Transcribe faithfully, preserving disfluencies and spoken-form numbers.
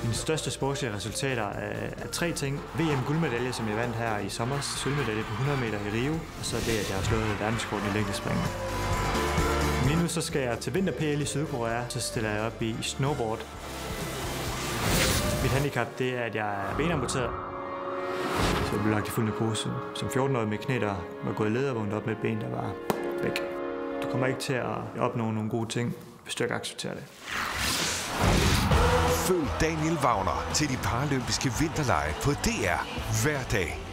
Mine største sportslige resultater er, er tre ting. V M-guldmedalje, som jeg vandt her i sommer, sølvmedalje på hundrede meter i Rio, og så det, at jeg har slået verdensrekorden i længdespring. Lige nu så skal jeg til vinter-P L i Sydkorea, så stiller jeg op i snowboard. Mit handicap, det er, at jeg er benamputeret. Så jeg blev lagt i fuld narkose som fjorten-årig med knæ, der var gået i led og vågnet op med et ben, der var væk. Du kommer ikke til at opnå nogle gode ting, hvis du ikke accepterer det. Følg Daniel Wagner til de paralympiske vinterlege på D R hver dag.